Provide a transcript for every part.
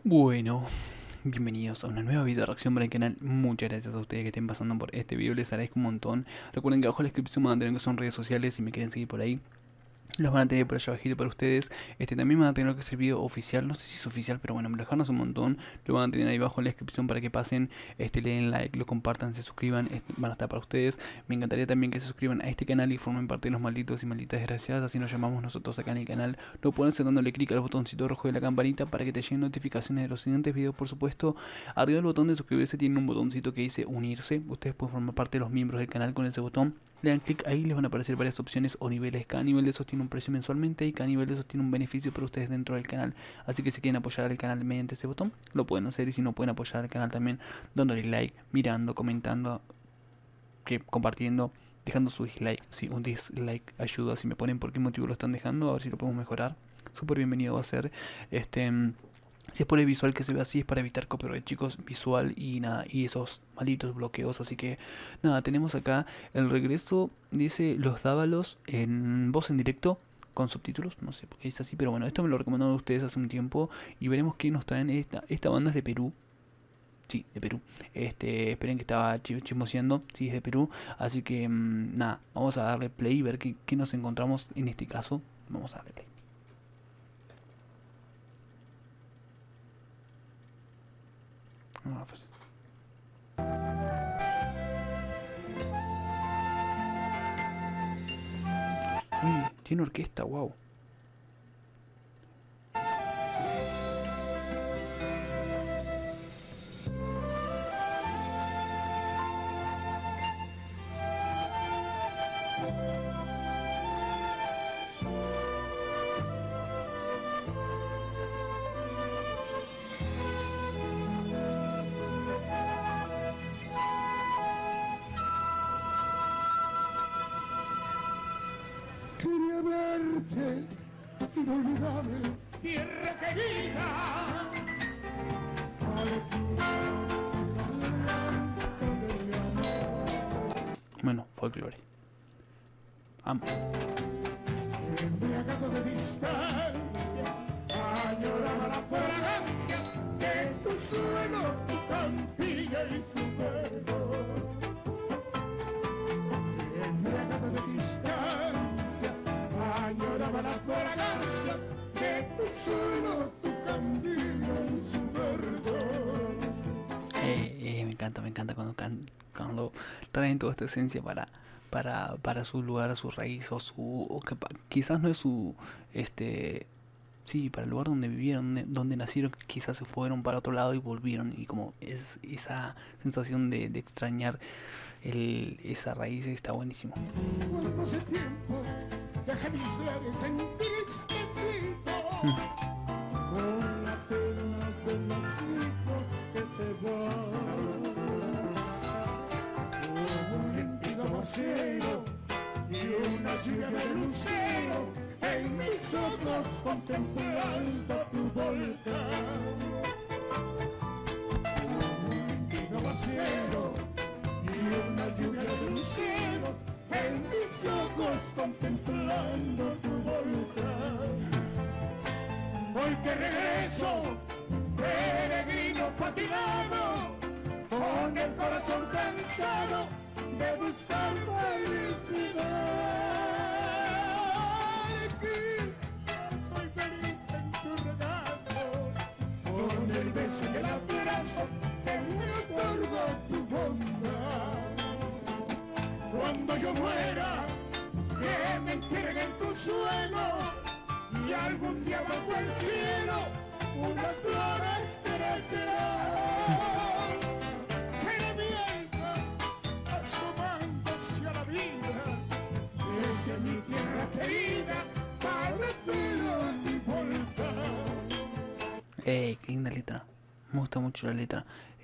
Bueno, bienvenidos a una nueva video reacción para el canal. Muchas gracias a ustedes que estén pasando por este video, les agradezco un montón. Recuerden que abajo en la descripción van a tener que son redes sociales si me quieren seguir por ahí. Los van a tener por allá abajito para ustedes. También van a tener que ser video oficial. No sé si es oficial, pero bueno, me lo dejaron hace un montón. Lo van a tener ahí abajo en la descripción para que pasen. Le den like, lo compartan, se suscriban. Van a estar para ustedes. Me encantaría también que se suscriban a este canal y formen parte de los malditos y malditas desgraciadas. Así nos llamamos nosotros acá en el canal. Lo pueden hacer dándole clic al botoncito rojo de la campanita para que te lleguen notificaciones de los siguientes videos, por supuesto. Arriba del botón de suscribirse tiene un botoncito que dice unirse. Ustedes pueden formar parte de los miembros del canal con ese botón. Le dan clic ahí, les van a aparecer varias opciones o niveles. Cada nivel de esos tiene un precio mensualmente y cada nivel de esos tiene un beneficio para ustedes dentro del canal. Así que si quieren apoyar al canal mediante ese botón, lo pueden hacer. Y si no, pueden apoyar al canal también dándole like, mirando, comentando, compartiendo, dejando su dislike. Si un dislike ayuda, si me ponen por qué motivo lo están dejando, a ver si lo podemos mejorar. Súper bienvenido va a ser. Si es por el visual que se ve así, es para evitar copyright, chicos, visual y nada, y esos malditos bloqueos. Así que nada, tenemos acá el regreso, dice Los Dávalos en voz en directo con subtítulos, no sé por qué dice así, pero bueno, esto me lo recomendaron ustedes hace un tiempo y veremos qué nos traen. Esta banda es de Perú. Sí, de Perú. Esperen que estaba chismoseando. Sí, es de Perú. Así que nada, vamos a darle play y ver qué nos encontramos en este caso. Vamos a darle play. Pues. Uy, tiene orquesta, wow. Quería verte, inolvidable, tierra querida. Bueno, folclore. Amo. Embriagado de distancia, añoraba la fragancia de tu suelo, tu campilla y su verdor. Embriagado de distancia, añoraba la fragancia de tu suelo, tu campilla y su verdor. Me encanta cuando traen toda esta esencia para su lugar, su raíz o quizás no es su, sí, para el lugar donde vivieron, donde nacieron, quizás se fueron para otro lado y volvieron y como es esa sensación de extrañar esa raíz está buenísimo. Cuando hace tiempo deja mis lares entristecidos con la pena de los hijos que se van. Un límpido aguacero y una lluvia de lucero en mis ojos contemplando tu volcán. Un límpido aguacero y una lluvia de lucero en mis ojos contemplando tu volcán. Hoy que regreso, peregrino fatigado, con el corazón cansado de buscar felicidad. Aquí soy feliz en tu regazo, con el beso y el abrazo que me otorga tu bondad. Cuando yo muera, que me entierren en tu suelo y algún día bajo el cielo unas flores crecerán. Seré vieja asomándose a la vida desde mi tierra querida para todo mi volcán. Qué linda letra. Me gusta mucho la letra.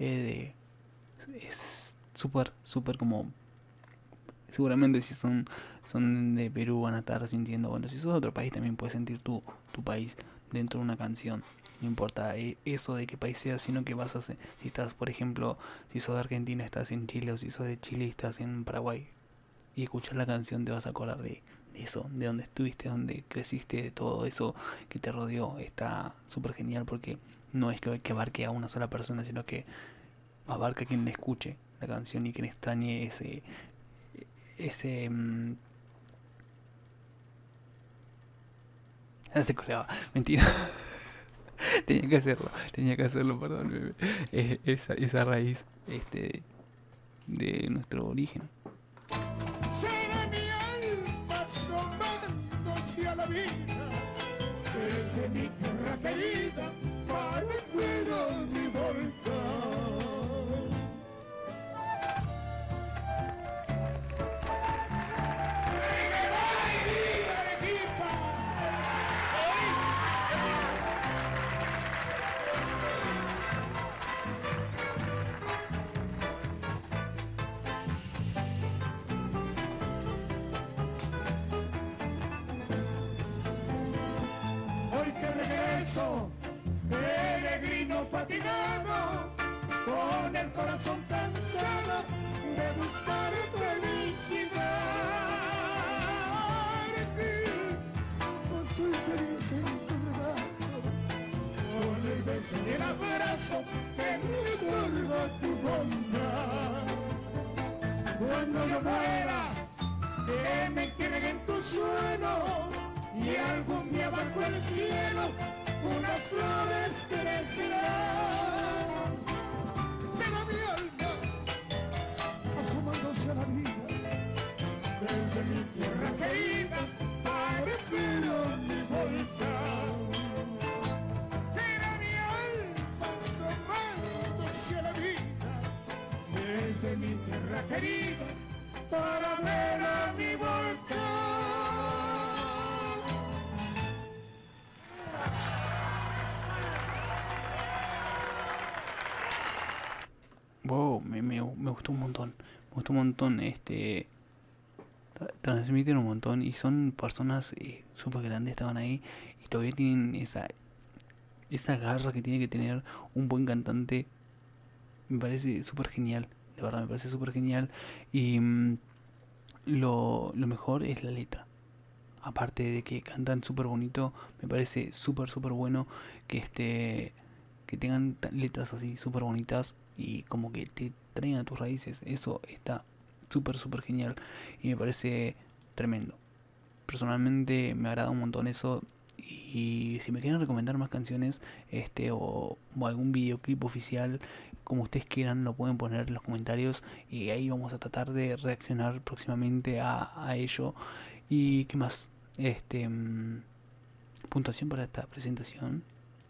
Es súper como... Seguramente si son de Perú van a estar sintiendo... Bueno, si sos de otro país también puedes sentir tu país dentro de una canción. No importa eso de qué país seas, sino que vas a... Si estás, por ejemplo, si sos de Argentina estás en Chile, o si sos de Chile estás en Paraguay. Y escuchar la canción te vas a acordar de eso, de donde estuviste, donde creciste, de todo eso que te rodeó. Está súper genial porque no es que abarque a una sola persona, sino que abarca a quien le escuche la canción y quien extrañe ese se colgaba, mentira. Tenía que hacerlo, perdón, bebé. Esa raíz de nuestro origen. Será mi alma asomándose a la vida, desde mi tierra querida, para cuidar mi volcán. Hoy que regreso, peregrino fatigado, con el corazón cansado de buscar felicidad. Soy feliz en tu regazo, con el beso y el abrazo que me otorga tu bondad. Cuando yo muera, que me entierren en tu suelo, y algún día bajo el cielo unas flores crecerán. Será mi alma asomándose a la vida, desde mi tierra querida para esperar mi volcán. Será mi alma asomándose a la vida, desde mi tierra querida para ver a mi volcán. Wow, me gustó un montón. Me gustó un montón. Transmiten un montón y son personas súper grandes, estaban ahí y todavía tienen esa garra que tiene que tener un buen cantante. Me parece súper genial, de verdad me parece súper genial. Y lo mejor es la letra. Aparte de que cantan súper bonito, me parece súper bueno que tengan letras así súper bonitas y como que te traen a tus raíces. Eso está súper genial y me parece tremendo. Personalmente me agrada un montón eso. Y si me quieren recomendar más canciones o algún videoclip oficial, como ustedes quieran, lo pueden poner en los comentarios y ahí vamos a tratar de reaccionar próximamente a ello. ¿Y qué más? Puntuación para esta presentación.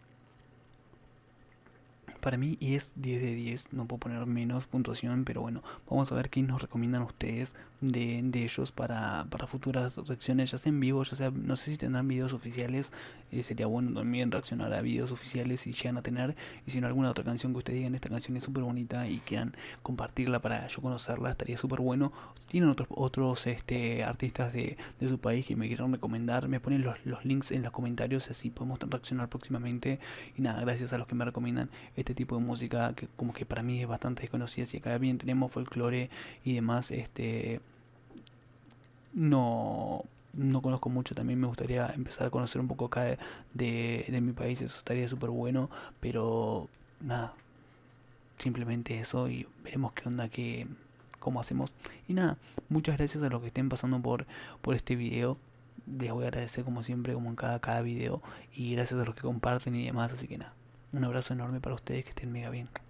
Para mí es 10 de 10, no puedo poner menos puntuación, pero bueno, vamos a ver qué nos recomiendan ustedes de ellos para futuras reacciones, ya sea en vivo, ya sea, no sé si tendrán videos oficiales, sería bueno también reaccionar a videos oficiales si llegan a tener, y si no alguna otra canción que ustedes digan, esta canción es súper bonita y quieran compartirla para yo conocerla, estaría súper bueno. Si tienen otros artistas de su país que me quieran recomendar, me ponen los links en los comentarios, así podemos reaccionar próximamente. Y nada, gracias a los que me recomiendan este tipo de música que como que para mí es bastante desconocida. Si acá bien tenemos folclore y demás, no conozco mucho. También me gustaría empezar a conocer un poco acá de mi país, eso estaría súper bueno, pero nada, simplemente eso y veremos qué onda, cómo hacemos. Y nada, muchas gracias a los que estén pasando por este video. Les voy a agradecer como siempre, como en cada video, y gracias a los que comparten y demás. Así que nada, un abrazo enorme para ustedes, que estén mega bien.